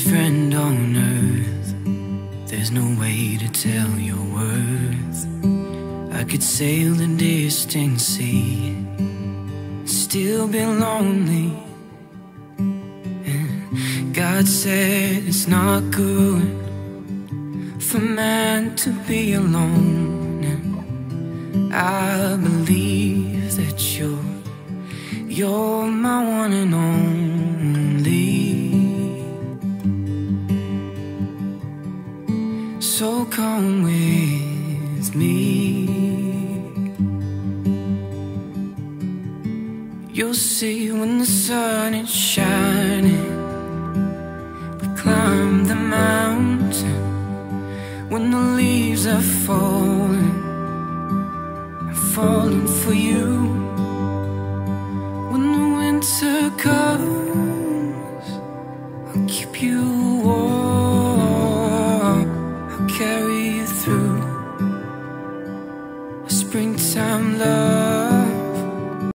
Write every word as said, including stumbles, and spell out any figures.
best friend on earth. There's no way to tell your worth. I could sail the distant sea, still be lonely. And God said it's not good for man to be alone. And I believe that you're You're my one and only. So come with me. You'll see when the sun is shining, we climb the mountain. When the leaves are falling, I'm falling for you. Winter comes, I'll keep you warm, I'll carry you through a springtime love.